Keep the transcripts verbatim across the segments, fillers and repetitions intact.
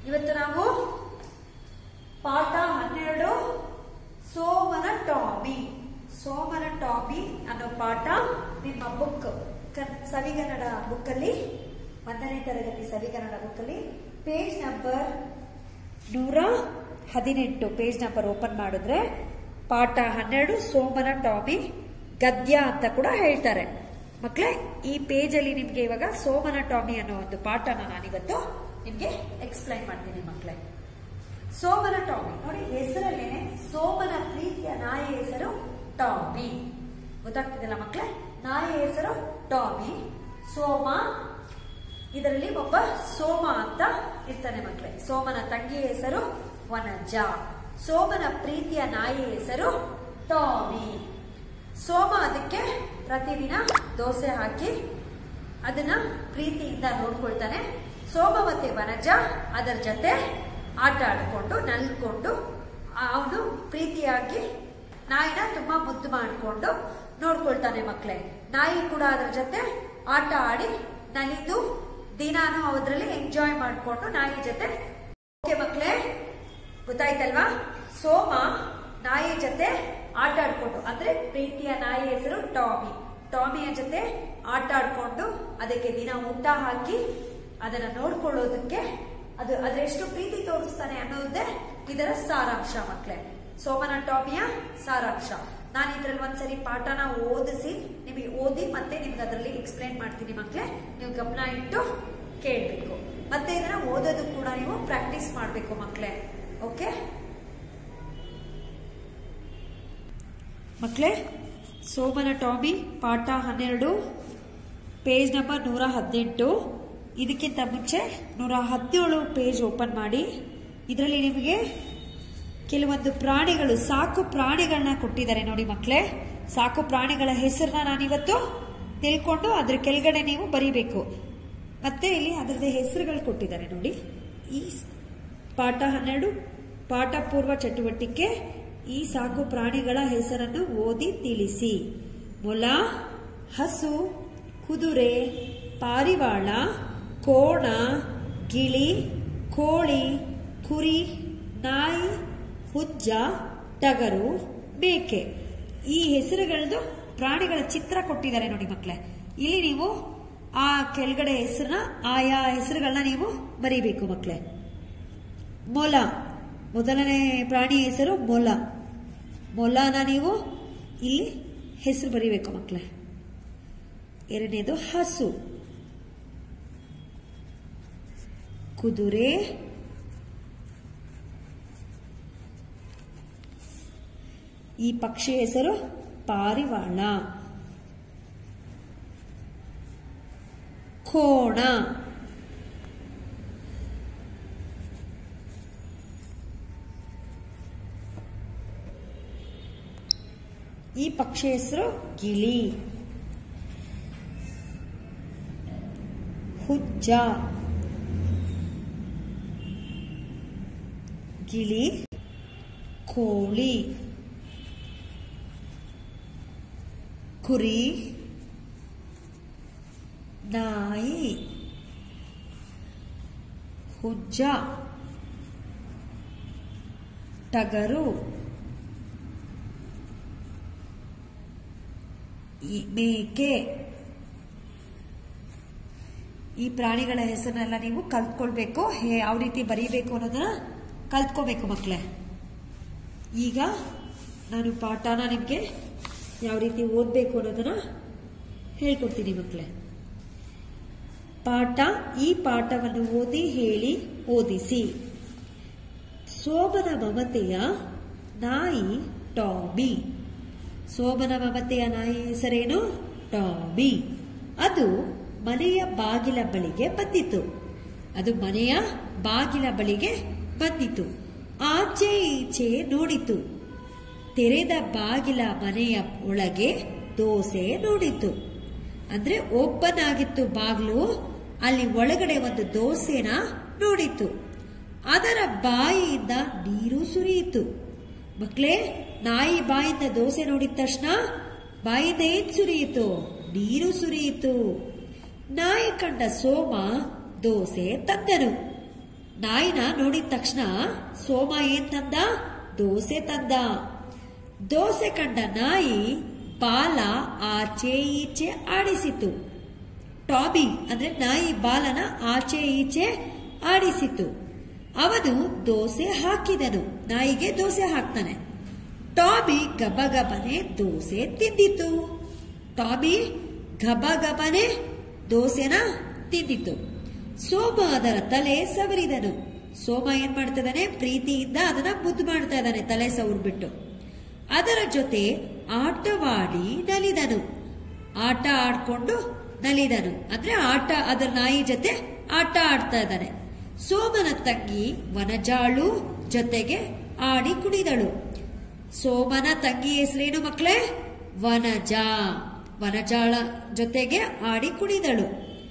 ಇವತ್ತು ನಾವು ಪಾಠ ಹನ್ನೆರಡು ಸೋಮನ ಟಾಮಿ ಸೋಮನ ಟಾಮಿ ಅನ್ನೋ ಪಾಠ ನಿಮ್ಮ ಬುಕ್ ಸವಿಗನ್ನಡ ಬುಕ್ ಅಲ್ಲಿ ಒಂದನೇ ತರಗತಿ ಸವಿಗನ್ನಡ ಬುಕ್ ಅಲ್ಲಿ ಪೇಜ್ ನಂಬರ್ ನೂರ ಹದಿನೆಂಟು ಪೇಜ್ ನಂಬರ್ ಓಪನ್ ಮಾಡಿದ್ರೆ ಪಾಠ ಹನ್ನೆರಡು ಸೋಮನ ಟಾಮಿ ಗದ್ಯ ಅಂತ ಕೂಡ ಹೇಳ್ತಾರೆ. ಮಕ್ಕಳೇ, ಈ ಪೇಜ್ ಅಲ್ಲಿ ನಿಮ್ಗೆ ಇವಾಗ ಸೋಮನ ಟಾಮಿ ಅನ್ನೋ ಒಂದು ಪಾಠನ ನಾನಿವತ್ತು ನಿಮ್ಗೆ ಎಕ್ಸ್ಪ್ಲೈನ್ ಮಾಡ್ತೀನಿ. ಮಕ್ಕಳೇ, ಸೋಮನ ಟಾಮಿ ನೋಡಿ, ಹೆಸರಲ್ಲೇನೆ ಸೋಮನ ಪ್ರೀತಿಯ ನಾಯಿ ಹೆಸರು ಟಾಮಿ. ಗೊತ್ತಾಗ್ತಿದೆಯಲ್ಲ ಮಕ್ಕಳೇ? ನಾಯಿ ಹೆಸರು ಟಾಮಿ. ಸೋಮ, ಇದರಲ್ಲಿ ಒಬ್ಬ ಸೋಮ ಅಂತ ಇರ್ತಾನೆ ಮಕ್ಕಳೇ. ಸೋಮನ ತಂಗಿ ಹೆಸರು ವನಜ. ಸೋಮನ ಪ್ರೀತಿಯ ನಾಯಿ ಹೆಸರು ಟಾಮಿ. ಸೋಮ ಅದಕ್ಕೆ ಪ್ರತಿದಿನ ದೋಸೆ ಹಾಕಿ ಅದನ್ನ ಪ್ರೀತಿಯಿಂದ ನೋಡ್ಕೊಳ್ತಾನೆ. ಸೋಮ ಮತ್ತೆ ವನಜ ಅದರ ಜೊತೆ ಆಟ ಆಡ್ಕೊಂಡು ನಲ್ಕೊಂಡು ಅವನು ಪ್ರೀತಿಯಾಗಿ ನಾಯಿನ ತುಂಬಾ ಮುದ್ದು ಮಾಡಿಕೊಂಡು ನೋಡ್ಕೊಳ್ತಾನೆ ಮಕ್ಕಳೇ. ನಾಯಿ ಕೂಡ ಅದರ ಜೊತೆ ಆಟ ಆಡಿ ನಲಿದು ದಿನಾನು ಅದರಲ್ಲಿ ಎಂಜಾಯ್ ಮಾಡಿಕೊಂಡು ನಾಯಿ ಜೊತೆ. ಓಕೆ ಮಕ್ಕಳೇ, ಗೊತ್ತಾಯ್ತಲ್ವಾ? ಸೋಮ ನಾಯಿ ಜೊತೆ ಆಟ ಆಡ್ಕೊಂಡು, ಅಂದ್ರೆ ಪ್ರೀತಿಯ ನಾಯಿ ಹೆಸರು ಟಾಮಿ. ಟಾಮಿಯ ಜೊತೆ ಆಟ ಆಡ್ಕೊಂಡು ಅದಕ್ಕೆ ದಿನ ಊಟ ಹಾಕಿ ಅದನ್ನ ನೋಡ್ಕೊಳ್ಳೋದಕ್ಕೆ ಅದು ಅದರೆಷ್ಟು ಪ್ರೀತಿ ತೋರಿಸ್ತಾನೆ ಅನ್ನೋದೇ ಇದರ ಸಾರಾಂಶ ಮಕ್ಕಳೇ. ಸೋಮನ ಟಾಮಿಯ ಸಾರಾಂಶ. ನಾನು ಇದ್ರಲ್ಲಿ ಒಂದ್ಸರಿ ಪಾಠನ ಓದಿಸಿ ನಿಮಗೆ ಓದಿ ಮತ್ತೆ ನಿಮ್ಗೆ ಅದರಲ್ಲಿ ಎಕ್ಸ್ಪ್ಲೈನ್ ಮಾಡ್ತೀನಿ ಮಕ್ಕಳೇ. ನೀವು ಗಮನ ಇಟ್ಟು ಕೇಳಬೇಕು. ಮತ್ತೆ ಇದನ್ನ ಓದೋದು ಕೂಡ ನೀವು ಪ್ರಾಕ್ಟೀಸ್ ಮಾಡಬೇಕು ಮಕ್ಕಳೇ. ಓಕೆ ಮಕ್ಕಳೇ, ಸೋಮನ ಟಾಮಿ ಪಾಠ ಹನ್ನೆರಡು ಪೇಜ್ ನಂಬರ್ ನೂರ ಹದಿನೆಂಟು. ಇದಕ್ಕಿಂತ ಮುಂಚೆ ನೂರ ಹದಿನೇಳು ಪೇಜ್ ಓಪನ್ ಮಾಡಿ ಇದರಲ್ಲಿ ನಿಮಗೆ ಕೆಲವೊಂದು ಪ್ರಾಣಿಗಳು, ಸಾಕು ಪ್ರಾಣಿಗಳನ್ನ ಕೊಟ್ಟಿದ್ದಾರೆ ನೋಡಿ ಮಕ್ಕಳೇ. ಸಾಕು ಪ್ರಾಣಿಗಳ ಹೆಸರನ್ನ ನಾನಿವತ್ತು ತಿಳ್ಕೊಂಡು ಅದ್ರ ಕೆಳಗಡೆ ನೀವು ಬರೀಬೇಕು. ಮತ್ತೆ ಇಲ್ಲಿ ಅದರದ್ದು ಹೆಸರುಗಳು ಕೊಟ್ಟಿದ್ದಾರೆ ನೋಡಿ. ಈ ಪಾಠ ಹನ್ನೆರಡು ಪಾಠ ಪೂರ್ವ ಚಟುವಟಿಕೆ. ಈ ಸಾಕು ಪ್ರಾಣಿಗಳ ಹೆಸರನ್ನು ಓದಿ ತಿಳಿಸಿ. ಮೊಲ, ಹಸು, ಕುದುರೆ, ಪಾರಿವಾಳ, ಕೋಣ, ಗಿಳಿ, ಕೋಳಿ, ಕುರಿ, ನಾಯಿ, ಹುಜ್ಜ, ಟಗರು, ಮೇಕೆ. ಈ ಹೆಸರುಗಳದ್ದು ಪ್ರಾಣಿಗಳ ಚಿತ್ರ ಕೊಟ್ಟಿದ್ದಾರೆ ನೋಡಿ ಮಕ್ಕಳೇ. ಇಲ್ಲಿ ನೀವು ಆ ಕೆಳಗಡೆ ಹೆಸರನ್ನ, ಆಯಾ ಹೆಸರುಗಳನ್ನ ನೀವು ಬರೀಬೇಕು ಮಕ್ಕಳೇ. ಮೊಲ, ಮೊದಲನೇ ಪ್ರಾಣಿ ಹೆಸರು ಮೊಲ. ಮೊಲನ ನೀವು ಇಲ್ಲಿ ಹೆಸರು ಬರೀಬೇಕು ಮಕ್ಕಳೇ. ಎರಡನೇದು ಹಸು, ಕುದುರೆ, ಈ ಪಕ್ಷಿ ಹೆಸರು ಪಾರಿವಾಳ, ಕೋಣ, ಈ ಪಕ್ಷಿ ಹೆಸರು ಗಿಳಿ, ಹುಜ್ಜ, ಗಿಳಿ, ಕೋಳಿ, ಕುರಿ, ನಾಯಿ, ಹುಜ್ಜ, ಟಗರು, ಮೇಕೆ. ಈ ಪ್ರಾಣಿಗಳ ಹೆಸರನ್ನೆಲ್ಲ ನೀವು ಕಲ್ತ್ಕೊಳ್ಬೇಕು. ಯಾವ ರೀತಿ ಬರೀಬೇಕು ಅನ್ನೋದನ್ನ ಕಲ್ತ್ಕೋಬೇಕು ಮಕ್ಕಳೇ. ಈಗ ನಾನು ಪಾಠನ ನಿಮ್ಗೆ ಯಾವ ರೀತಿ ಓದಬೇಕು ಅನ್ನೋದನ್ನ ಹೇಳ್ಕೊಡ್ತೀನಿ ಮಕ್ಕಳೇ. ಪಾಠ. ಈ ಪಾಠವನ್ನು ಓದಿ ಹೇಳಿ ಓದಿಸಿ. ಸೋಮನ ಮಮತೆಯ ನಾಯಿ ಟಾಮಿ. ಸೋಮನ ಮಮತೆಯ ನಾಯಿ ಹೆಸರೇನು? ಟಾಮಿ. ಅದು ಮನೆಯ ಬಾಗಿಲ ಬಳಿಗೆ ಬಂದಿತು. ಅದು ಮನೆಯ ಬಾಗಿಲ ಬಳಿಗೆ ಬಂದಿತು. ಆಚೆ ಈಚೆ ನೋಡಿತು. ತೆರೆದ ಬಾಗಿಲ ಮನೆಯ ಒಳಗೆ ದೋಸೆ ನೋಡಿತು. ಅಂದ್ರೆ ಓಪನ್ ಆಗಿತ್ತು ಬಾಗಿಲು, ಅಲ್ಲಿ ಒಳಗಡೆ ಒಂದು ದೋಸೆನ ನೋಡಿತು. ಅದರ ಬಾಯಿಯಿಂದ ನೀರು ಸುರಿಯಿತು. ಮಕ್ಕಳೇ, ನಾಯಿ ಬಾಯಿಂದ ದೋಸೆ ನೋಡಿದ ತಕ್ಷಣ ಬಾಯಿಂದ ಏನ್ ಸುರಿಯಿತು? ನೀರು ಸುರಿಯಿತು. ನಾಯಿ ಕಂಡ ಸೋಮ ದೋಸೆ ತಂದನು. ನಾಯಿನ ನೋಡಿದ ತಕ್ಷಣ ಸೋಮ ಏನ್ ತಂದ? ದೋಸೆ ತಂದ. ದೋಸೆ ಕಂಡ ನಾಯಿ ಬಾಲ ಆಚೆ ಈಚೆ ಆಡಿಸಿತು. ಟಾಬಿ ಅಂದ್ರೆ ನಾಯಿ ಬಾಲನ ಆಚೆ ಈಚೆ ಆಡಿಸಿತು. ಅವನು ದೋಸೆ ಹಾಕಿದನು. ನಾಯಿಗೆ ದೋಸೆ ಹಾಕ್ತಾನೆ. ಟಾಬಿ ಗಬಗಬನೆ ದೋಸೆ ತಿಂದಿತು. ಟಾಬಿ ಗಬಗಬನೆ ದೋಸೆನ ತಿಂದಿತು. ಸೋಮ ಅದರ ತಲೆ ಸವರಿದನು. ಸೋಮ ಏನ್ ಮಾಡ್ತಿದ್ದಾನೆ? ಪ್ರೀತಿಯಿಂದ ಅದನ್ನ ಮುದ್ದು ಮಾಡ್ತಾ ಇದ್ದಾನೆ, ತಲೆ ಸವರ್ಬಿಟ್ಟು. ಅದರ ಜೊತೆ ಆಟವಾಡಿ ನಲಿದನು. ಆಟ ಆಡ್ಕೊಂಡು ನಲಿದನು ಅಂದ್ರೆ ಆಟ, ಅದರ ನಾಯಿ ಜೊತೆ ಆಟ ಆಡ್ತಾ ಇದ್ದಾನೆ. ಸೋಮನ ತಂಗಿ ವನಜಾಳು ಜೊತೆಗೆ ಆಡಿ ಕುಣಿದಳು. ಸೋಮನ ತಂಗಿ ಹೆಸರೇನು ಮಕ್ಕಳೇ? ವನಜಾ. ವನಜಾಳ ಜೊತೆಗೆ ಆಡಿ ಕುಣಿದಳು.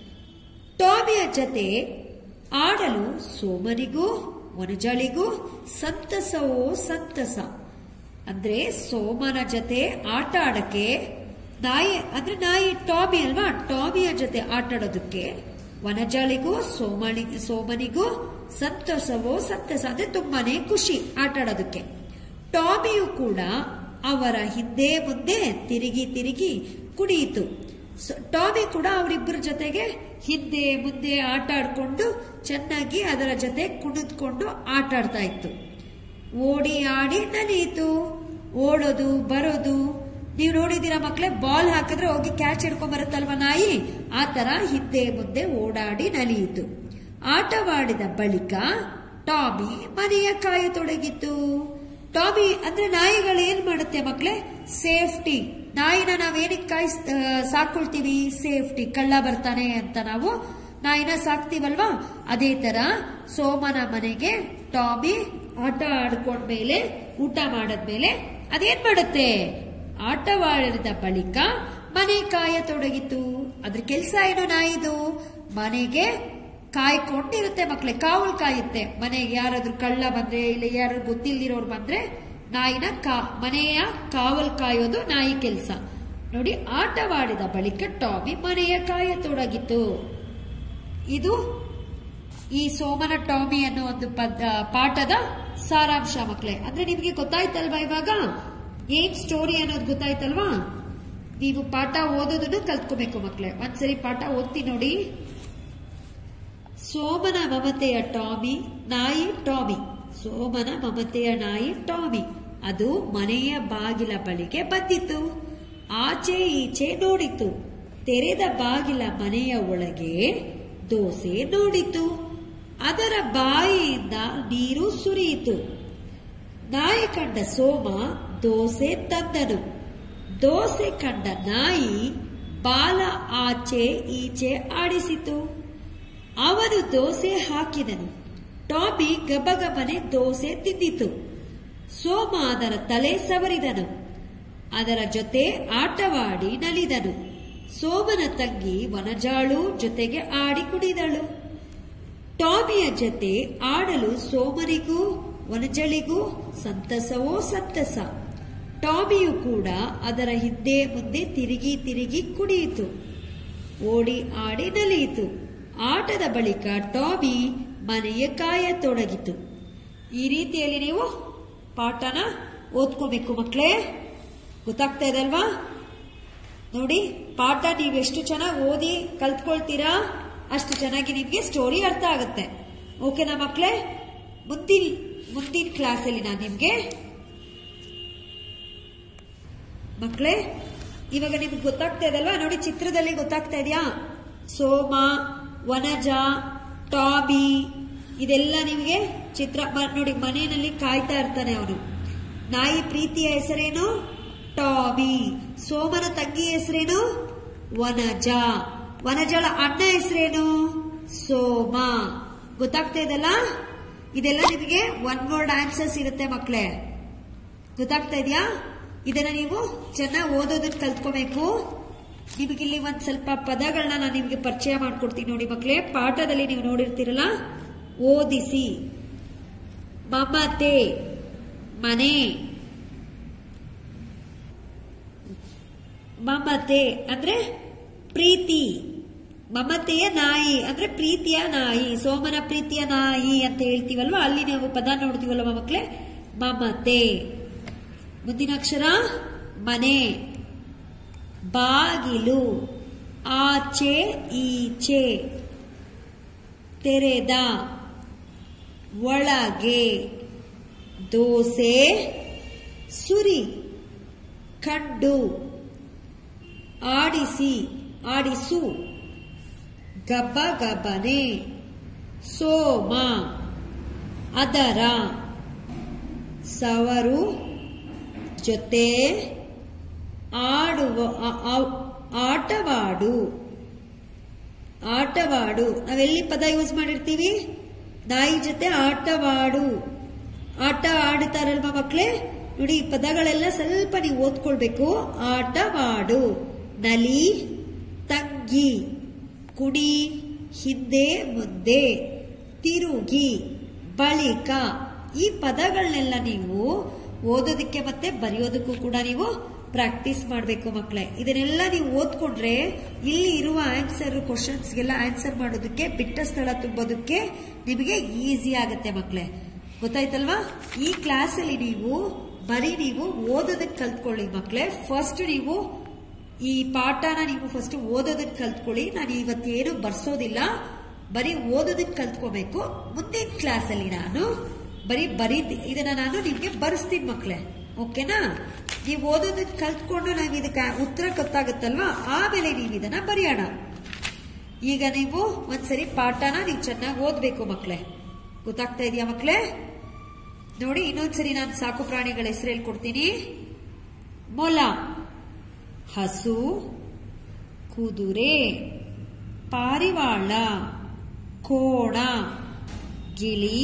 ಟಾಮಿಯ ಜೊತೆ ಆಡಲು ಸೋಮನಿಗೂ ವನಜಾಳಿಗೂ ಸಂತಸವೋ ಸಂತಸ. ಅಂದ್ರೆ ಸೋಮನ ಜೊತೆ ಆಟ ಆಡಕ್ಕೆ ನಾಯಿ ಅಂದ್ರೆ ನಾಯಿ ಟಾಮಿ ಅಲ್ವಾ, ಟಾಮಿಯ ಜೊತೆ ಆಟ ಆಡೋದಕ್ಕೆ ವನಜಾಳಿಗೂ ಸೋಮನಿ ಸೋಮನಿಗೂ ಸಂತಸವೋ ಸಂತಸ ಅಂದ್ರೆ ತುಂಬಾನೇ ಖುಷಿ ಆಟ ಆಡೋದಕ್ಕೆ. ಟಾಮಿಯು ಕೂಡ ಅವರ ಹಿಂದೆ ಮುಂದೆ ತಿರುಗಿ ತಿರುಗಿ ಕುಣಿಯಿತು. ಟಾಮಿ ಕೂಡ ಅವರಿಬ್ಬರ ಜೊತೆಗೆ ಹಿಂದೆ ಮುಂದೆ ಆಟ ಆಡ್ಕೊಂಡು ಚೆನ್ನಾಗಿ ಅದರ ಜೊತೆ ಕುಣಿದ್ಕೊಂಡು ಆಟ ಆಡ್ತಾ ಇತ್ತು. ಓಡಿ ಆಡಿ ನಲಿಯಿತು. ಓಡೋದು ಬರೋದು ನೀವು ನೋಡಿದೀರಾ ಮಕ್ಕಳೇ? ಬಾಲ್ ಹಾಕಿದ್ರೆ ಹೋಗಿ ಕ್ಯಾಚ್ ಹಿಡ್ಕೊಂಡ್ ಬರುತ್ತಲ್ವ ನಾಯಿ, ಆ ತರ ಹಿಂದೆ ಮುಂದೆ ಓಡಾಡಿ ನಲಿಯಿತು. ಆಟವಾಡಿದ ಬಳಿಕ ಟಾಮಿ ಮನೆಯ ಕಾಯತೊಡಗಿತು. ಟಾಮಿ ಅಂದ್ರೆ ನಾಯಿಗಳು ಏನ್ ಮಾಡುತ್ತೆ ಮಕ್ಕಳೇ? ಸೇಫ್ಟಿ. ನಾಯಿನ ನಾವೇನಕ್ಕೆ ಕಾಯಿ ಸಾಕೊಳ್ತೀವಿ? ಸೇಫ್ಟಿ. ಕಳ್ಳ ಬರ್ತಾನೆ ಅಂತ ನಾವು ನಾಯಿನ ಸಾಕ್ತಿವಲ್ವಾ, ಅದೇ ತರ ಸೋಮನ ಮನೆಗೆ ಟಾಮಿ ಆಟ ಆಡ್ಕೊಂಡ್ಮೇಲೆ ಊಟ ಮಾಡದ್ಮೇಲೆ ಅದೇನ್ ಮಾಡುತ್ತೆ? ಆಟವಾಡಿದ ಬಳಿಕ ಮನೆ ಕಾಯತೊಡಗಿತು. ಅದ್ರ ಕೆಲ್ಸ ಏನು ನಾಯಿದು? ಮನೆಗೆ ಕಾಯ್ಕೊಂಡಿರುತ್ತೆ ಮಕ್ಳೆ, ಕಾವಲ್ ಕಾಯುತ್ತೆ. ಮನೆಗೆ ಯಾರಾದ್ರೂ ಕಳ್ಳ ಬಂದ್ರೆ ಇಲ್ಲ ಯಾರು ಗೊತ್ತಿಲ್ದಿರೋರು ಬಂದ್ರೆ ನಾಯಿನ ಕಾ ಮನೆಯ ಕಾವಲ್ ಕಾಯೋದು ನಾಯಿ ಕೆಲ್ಸ. ನೋಡಿ, ಆಟವಾಡಿದ ಬಳಿಕ ಟಾಮಿ ಮನೆಯ ಕಾಯತೊಡಗಿತು. ಇದು ಈ ಸೋಮನ ಟಾಮಿ ಅನ್ನೋ ಒಂದು ಪದ ಪಾಠದ ಸಾರಾಂಶ ಮಕ್ಕಳೇ. ಅಂದ್ರೆ ನಿಮ್ಗೆ ಗೊತ್ತಾಯ್ತಲ್ವಾ? ಇವಾಗ ಏನ್ ಸ್ಟೋರಿ ಅನ್ನೋದು ಗೊತ್ತಾಯ್ತಲ್ವಾ? ನೀವು ಪಾಠ ಓದೋದನ್ನು ಕಲ್ತ್ಕೋಬೇಕು ಮಕ್ಕಳೇ. ಒಂದ್ಸರಿ ಪಾಠ ಓದ್ತಿ ನೋಡಿ. ಸೋಮನ ಮಮತೆಯ ಟಾಮಿ ನಾಯಿ ಟಾಮಿ. ಸೋಮನ ಮಮತೆಯ ನಾಯಿ ಟಾಮಿ ಅದು ಮನೆಯ ಬಾಗಿಲ ಬಳಿಗೆ ಬಂದಿತು. ಆಚೆ ಈಚೆ ನೋಡಿತು. ತೆರೆದ ಬಾಗಿಲ ಮನೆಯ ಒಳಗೆ ದೋಸೆ ನೋಡಿತು. ಅದರ ಬಾಯಿಯಿಂದ ನೀರು ಸುರಿಯಿತು. ನಾಯಿ ಕಂಡ ಸೋಮ ದೋಸೆ ತಂದನು. ದೋಸೆ ಕಂಡ ನಾಯಿ ಬಾಲ ಆಚೆ ಈಚೆ ಆಡಿಸಿತು. ಅವನು ದೋಸೆ ಹಾಕಿದನು. ಟಾಮಿ ಗಬಗಬನೆ ದೋಸೆ ತಿಂದಿತು. ಸೋಮ ಅದರ ತಲೆ ಸವರಿದನು. ಅದರ ಜೊತೆ ಆಟವಾಡಿ ನಲಿದನು. ಸೋಮನ ತಂಗಿ ವನಜಾಳು ಜೊತೆಗೆ ಆಡಿ ಕುಣಿದಳು. ಟಾಮಿಯ ಜೊತೆ ಆಡಲು ಸೋಮನಿಗೂ ವನಜಳಿಗೂ ಸಂತಸವೋ ಸಂತಸ. ಟಾಮಿಯು ಕೂಡ ಅದರ ಹಿಂದೆ ಮುಂದೆ ತಿರುಗಿ ತಿರುಗಿ ಕುಣಿಯಿತು. ಓಡಿ ಆಡಿ ನಲಿಯಿತು. ಆಟದ ಬಳಿಕ ಟಾಮಿ ಮನೆಯ ಕಾಯತೊಡಗಿತು. ಈ ರೀತಿಯಲ್ಲಿ ನೀವು ಪಾಠನ ಓದ್ಕೋಬೇಕು ಮಕ್ಕಳೇ. ಗೊತ್ತಾಗ್ತಾ ಇದೆ ಅಲ್ವಾ? ನೋಡಿ, ಪಾಠ ನೀವೆಷ್ಟು ಚೆನ್ನಾಗಿ ಓದಿ ಕಲ್ತ್ಕೊಳ್ತೀರಾ ಅಷ್ಟು ಚೆನ್ನಾಗಿ ನಿಮ್ಗೆ ಸ್ಟೋರಿ ಅರ್ಥ ಆಗುತ್ತೆ. ಓಕೆನಾ ಮಕ್ಕಳೇ? ಮುಂದಿನ ಮುಂದಿನ ಕ್ಲಾಸಲ್ಲಿ ನಾನು ನಿಮ್ಗೆ ಮಕ್ಕಳೇ ಇವಾಗ ನಿಮ್ಗೆ ಗೊತ್ತಾಗ್ತಾ ಇದಲ್ವಾ? ನೋಡಿ, ಚಿತ್ರದಲ್ಲಿ ಗೊತ್ತಾಗ್ತಾ ಇದೆಯಾ? ಸೋಮ, ವನಜ, ಟಾಮಿ ಇದೆಲ್ಲ ನಿಮಗೆ ಚಿತ್ರ ನೋಡಿ. ಮನೆಯಲ್ಲಿ ಕಾಯ್ತಾ ಇರ್ತಾನೆ ಅವನು. ನಾಯಿ ಪ್ರೀತಿಯ ಹೆಸರೇನು? ಟಾಮಿ. ಸೋಮನ ತಂಗಿ ಹೆಸರೇನು? ವನಜ. ವನಜಳ ಅಣ್ಣ ಹೆಸರೇನು? ಸೋಮ. ಗೊತ್ತಾಗ್ತಾ ಇದಲ್ಲ? ಇದೆಲ್ಲ ನಿಮಗೆ ಒನ್ ವರ್ಡ್ ಆನ್ಸರ್ಸ್ ಇರುತ್ತೆ ಮಕ್ಕಳೇ. ಗೊತ್ತಾಗ್ತಾ ಇದೆಯಾ? ಇದನ್ನ ನೀವು ಚೆನ್ನಾಗಿ ಓದೋದನ್ನ ಕಲ್ತ್ಕೋಬೇಕು. ನಿಮಗಿಲ್ಲಿ ಒಂದ್ ಸ್ವಲ್ಪ ಪದಗಳನ್ನ ನಾನು ನಿಮ್ಗೆ ಪರಿಚಯ ಮಾಡ್ಕೊಡ್ತೀನಿ ನೋಡಿ ಮಕ್ಕಳೇ. ಪಾಠದಲ್ಲಿ ನೀವು ನೋಡಿರ್ತೀರಲ್ಲ, ಓದಿಸಿ, ಮಮತೆ ಮನೆ, ಮಮತೆ ಅಂದ್ರೆ ಪ್ರೀತಿ, ಮಮತೆಯ ನಾಯಿ ಅಂದ್ರೆ ಪ್ರೀತಿಯ ನಾಯಿ, ಸೋಮನ ಪ್ರೀತಿಯ ನಾಯಿ ಅಂತ ಹೇಳ್ತೀವಲ್ವಾ, ಅಲ್ಲಿ ನಾವು ಪದ ನೋಡ್ತೀವಲ್ವಾ ಮಕ್ಕಳೇ, ಮಮತೆ. ಮುಂದಿನ ಅಕ್ಷರ ಮನೆ. ಬಾಗಿಲು, ಆಚೆ ಈಚೆ. ತೆರೆದ, ಒಳಗೆ. ದೋಸೆ, ಸುರಿ. ಕಂಡು, ಆಡಿಸಿ ಆಡಿಸು. ಗಬ್ಬ ಗಬ್ಬನೆ. ಸೋಮ, ಅದರ. ಸವರು, ಜೊತೆ. ಆಡುವ, ಆಟವಾಡು. ಆಟವಾಡು ನಾವೆಲ್ಲಿ ಪದ ಯೂಸ್ ಮಾಡಿರ್ತೀವಿ, ನಾಯಿ ಜೊತೆ ಆಟವಾಡು. ಆಟ ಆಡುತ್ತಾರಲ್ವಾ ಮಕ್ಕಳೇ, ನೋಡಿ ಈ ಪದಗಳೆಲ್ಲ ಸ್ವಲ್ಪ ನೀವು ಓದ್ಕೊಳ್ಬೇಕು. ಆಟವಾಡು. ನಲಿ, ತಂಗಿ. ಕುಡಿ, ಹಿಂದೆ ಮುಂದೆ. ತಿರುಗಿ, ಬಳಿಕ. ಈ ಪದಗಳನ್ನೆಲ್ಲ ನೀವು ಓದೋದಕ್ಕೆ ಮತ್ತೆ ಬರೆಯೋದಕ್ಕೂ ಕೂಡ ನೀವು ಪ್ರಾಕ್ಟೀಸ್ ಮಾಡಬೇಕು ಮಕ್ಕಳೇ. ಇದನ್ನೆಲ್ಲ ನೀವು ಓದ್ಕೊಂಡ್ರೆ ಇಲ್ಲಿ ಇರುವ ಆನ್ಸರ್ ಕ್ವಶನ್ಸ್ಗೆಲ್ಲ ಆನ್ಸರ್ ಮಾಡೋದಕ್ಕೆ, ಬಿಟ್ಟ ಸ್ಥಳ ತುಂಬೋದಕ್ಕೆ ನಿಮಗೆ ಈಸಿ ಆಗುತ್ತೆ ಮಕ್ಕಳೇ. ಗೊತ್ತಾಯ್ತಲ್ವಾ? ಈ ಕ್ಲಾಸ್ ಅಲ್ಲಿ ನೀವು ಬರೀ ನೀವು ಓದೋದಕ್ಕೆ ಕಲ್ತ್ಕೊಳ್ಳಿ ಮಕ್ಕಳೇ. ಫಸ್ಟ್ ನೀವು ಈ ಪಾಠನ ನೀವು ಫಸ್ಟ್ ಓದೋದಕ್ಕೆ ಕಲ್ತ್ಕೊಳ್ಳಿ. ನಾನು ಇವತ್ತೇನು ಬರ್ಸೋದಿಲ್ಲ, ಬರೀ ಓದೋದಕ್ಕೆ ಕಲ್ತ್ಕೋಬೇಕು. ಮುಂದಿನ ಕ್ಲಾಸ್ ಅಲ್ಲಿ ನಾನು ಬರೀ ಬರೀ ಇದನ್ನ ನಾನು ನಿಮ್ಗೆ ಬರ್ಸ್ತೀನಿ ಮಕ್ಕಳೇ. ಓಕೆನಾ? ನೀವು ಓದೋದಕ್ಕೆ ಕಲ್ತ್ಕೊಂಡು ನಾವು ಇದಕ್ಕೆ ಉತ್ತರ ಗೊತ್ತಾಗುತ್ತಲ್ವಾ, ಆಮೇಲೆ ನೀವು ಇದನ್ನ ಬರೆಯೋಣ. ಈಗ ನೀವು ಒಂದ್ಸರಿ ಪಾಠನ ನೀವು ಚೆನ್ನಾಗಿ ಓದ್ಬೇಕು ಮಕ್ಕಳೇ. ಗೊತ್ತಾಗ್ತಾ ಇದೆಯಾ ಮಕ್ಕಳೇ? ನೋಡಿ ಇನ್ನೊಂದ್ಸರಿ ನಾನು ಸಾಕು ಪ್ರಾಣಿಗಳ ಹೆಸರು ಹೇಳ್ಕೊಡ್ತೀನಿ. ಮೊಲ, ಹಸು. ಕುದುರೆ, ಪಾರಿವಾಳ. ಕೋಣ, ಗಿಳಿ.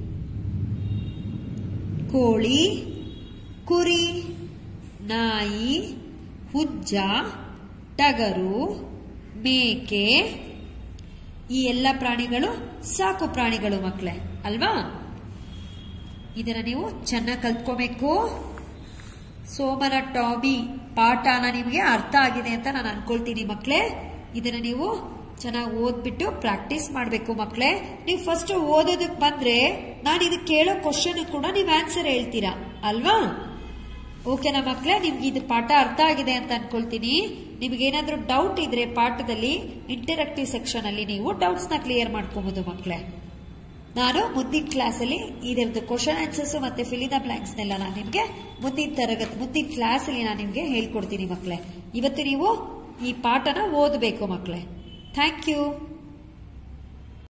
ಕೋಳಿ, ಕುರಿ. ನಾಯಿ, ಹುಜ್ಜ. ಟಗರು, ಮೇಕೆ. ಈ ಎಲ್ಲ ಪ್ರಾಣಿಗಳು ಸಾಕು ಪ್ರಾಣಿಗಳು ಮಕ್ಕಳೇ ಅಲ್ವಾ? ಇದನ್ನ ನೀವು ಚೆನ್ನಾಗಿ ಕಲ್ತ್ಕೋಬೇಕು. ಸೋಮನ ಟಾಮಿ ಪಾಠನ ನಿಮಗೆ ಅರ್ಥ ಆಗಿದೆ ಅಂತ ನಾನು ಅನ್ಕೊಳ್ತೀನಿ ಮಕ್ಕಳೇ. ಇದನ್ನ ನೀವು ಚೆನ್ನಾಗಿ ಓದ್ಬಿಟ್ಟು ಪ್ರಾಕ್ಟೀಸ್ ಮಾಡಬೇಕು ಮಕ್ಕಳೇ. ನೀವು ಫಸ್ಟ್ ಓದೋದಕ್ಕೆ ಬಂದ್ರೆ ನಾನು ಇದಕ್ಕೆ ಕೇಳೋ ಕ್ವಶನ್ ಕೂಡ ನೀವು ಆನ್ಸರ್ ಹೇಳ್ತೀರಾ ಅಲ್ವಾ? ಓಕೆನಾ ಮಕ್ಕಳೇ? ನಿಮ್ಗೆ ಇದು ಪಾಠ ಅರ್ಥ ಆಗಿದೆ ಅಂತ ಅನ್ಕೊಳ್ತೀನಿ. ನಿಮ್ಗೆ ಏನಾದ್ರೂ ಡೌಟ್ ಇದ್ರೆ ಪಾಠದಲ್ಲಿ ಇಂಟರಾಕ್ಟಿವ್ ಸೆಕ್ಷನ್ ಅಲ್ಲಿ ನೀವು ಡೌಟ್ಸ್ ನ ಕ್ಲಿಯರ್ ಮಾಡ್ಕೋಬಹುದು ಮಕ್ಕಳೇ. ನಾನು ಮುಂದಿನ ಕ್ಲಾಸ್ ಅಲ್ಲಿ ಇದರದ್ದು ಕ್ವಶನ್ ಆನ್ಸರ್ಸ್ ಮತ್ತೆ ಫಿಲ್ ಇನ್ ದ ಬ್ಲಾಂಕ್ಸ್ ನೆಲ್ಲ ನಾನು ನಿಮ್ಗೆ ಮುಂದಿನ ತರಗತಿ ಮುಂದಿನ ಕ್ಲಾಸ್ ಅಲ್ಲಿ ನಾನು ನಿಮ್ಗೆ ಹೇಳ್ಕೊಡ್ತೀನಿ ಮಕ್ಕಳೇ. ಇವತ್ತು ನೀವು ಈ ಪಾಠನ ಓದಬೇಕು ಮಕ್ಕಳೇ. Thank you.